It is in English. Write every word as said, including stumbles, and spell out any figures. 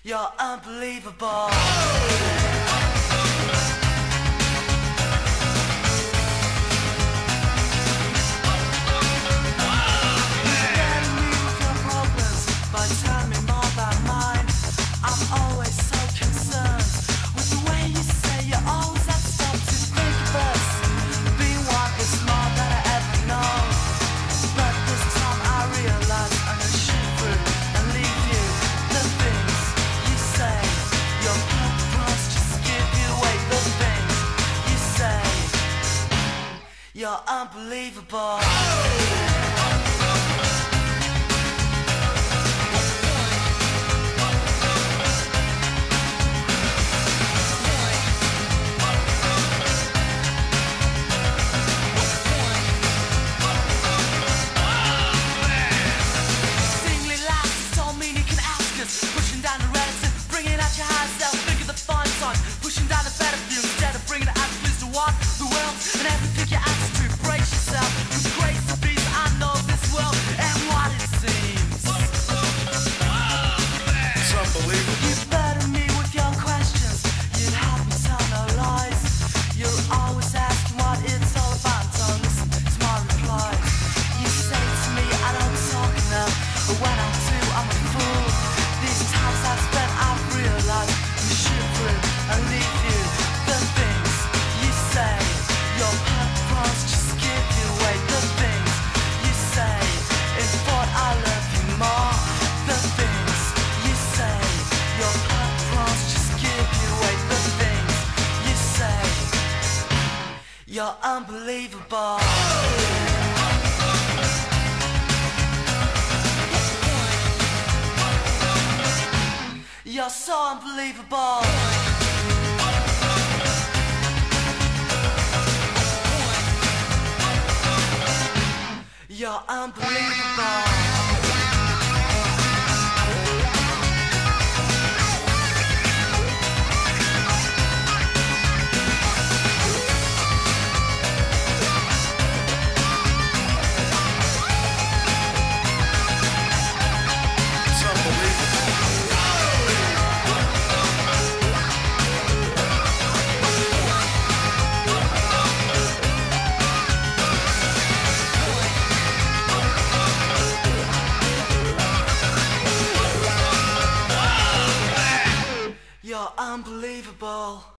You're unbelievable. You're unbelievable. Singly laughs, don't mean you can ask us. Pushing down the relative, bringing out your high self. Think of the fine sign, pushing down the better view instead of bringing it out to please the what, the world, and everything you ask to brace yourself. With grace and peace, I know this world and what it seems. It's unbelievable. You burden me with your questions. You'd have me tell no lies. You're always asking what it's all about. Don't listen to my replies. You say to me I don't talk enough, but when I do, I'm a fool. These times I've spent, I've realized you shoot through and leave you. The things you say, your purpose just give you away. The things you say is what I love you more. The things you say, your purpose just give you away. The things you say, you're unbelievable. You're so unbelievable. You're unbelievable. You're unbelievable.